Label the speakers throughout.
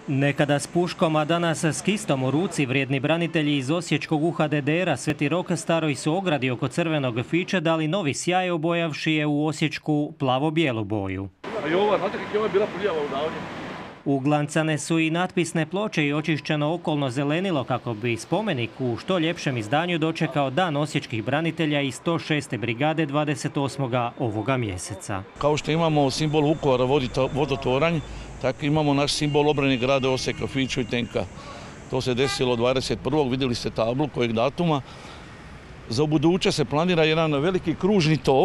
Speaker 1: Nekada s puškom, a danas s kistom u ruci, vrijedni branitelji iz osječkog UHDDR-a Sveti Rok staroj su ogradi oko crvenog fića dali novi sjaj, obojavši je u osječku plavo-bijelu boju. Uglancane su i natpisne ploče i očišćeno okolno zelenilo kako bi spomenik u što ljepšem izdanju dočekao Dan osječkih branitelja iz 106. brigade 28. ovoga mjeseca.
Speaker 2: Kao što imamo simbol Vukovara vodotoranj, tako imamo naš simbol obrane grada Osijeka, fiću i tenka. To se desilo 21. vidjeli ste tablu kojeg datuma. Za ubuduće se planira jedan veliki kružni tok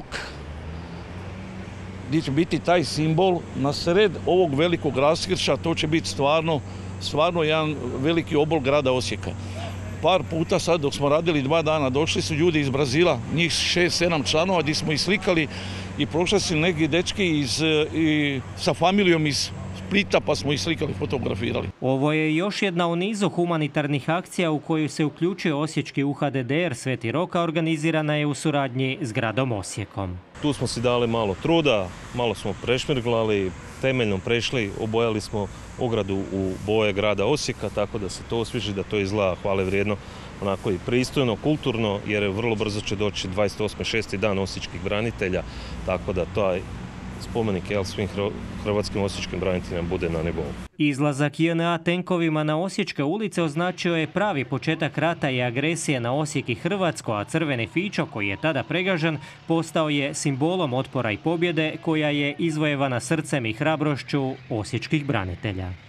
Speaker 2: gdje će biti taj simbol na sred ovog velikog raskršća. To će biti stvarno jedan veliki obol grada Osijeka. Par puta sad dok smo radili 2 dana došli su ljudi iz Brazila, njih 6-7 članova gdje smo ih slikali i prošli su neki dečki sa familijom iz Splita pa smo ih slikali, fotografirali.
Speaker 1: Ovo je još jedna u nizu humanitarnih akcija u koju se uključio osječki UHDDR Sveti Rok, a organizirana je u suradnji s gradom Osijekom.
Speaker 3: Tu smo si dali malo truda, malo smo prešmirglali, temeljno prešli, obojali smo ogradu u boje grada Osijeka, tako da se to osvježi, da to izgleda hvale vrijedno, onako i pristojno, kulturno, jer vrlo brzo će doći 28.6. Dan osječkih branitelja, tako da taj spomenik svim hrvatskim osječkim braniteljima bude na nivou.
Speaker 1: Izlazak JNA tenkovima na osječke ulice označio je pravi početak rata i agresije na Osijek i Hrvatsko, a crveni fićo, koji je tada pregažen, postao je simbolom otpora i pobjede koja je izvojevana srcem i hrabrošću osječkih branitelja.